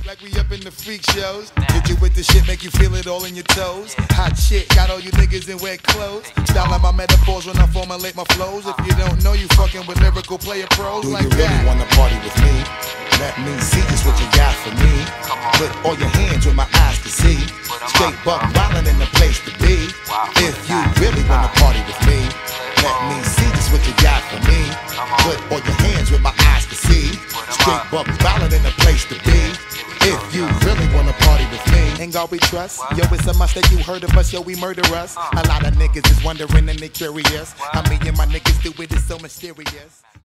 Like we up in the freak shows. Hit you with the shit, make you feel it all in your toes. Hot shit, got all you niggas in wet clothes. Styling my metaphors when I formulate my flows. If you don't know, you fucking with lyrical player pros Do like you really that. wanna party with me? Let me see just what you got for me. Put all your hands where my eyes can see. Straight buck wildin' in the place to be. If you really wanna party with me, let me see just what you got for me. Put all your hands where my eyes can see. Straight buck wildin' in the place to be. If you really wanna party with me, Ain't God we trust. Yo, it's a must that you heard of us. Yo, we murder us. A lot of niggas is wondering and they curious. How me and my niggas do it is so mysterious.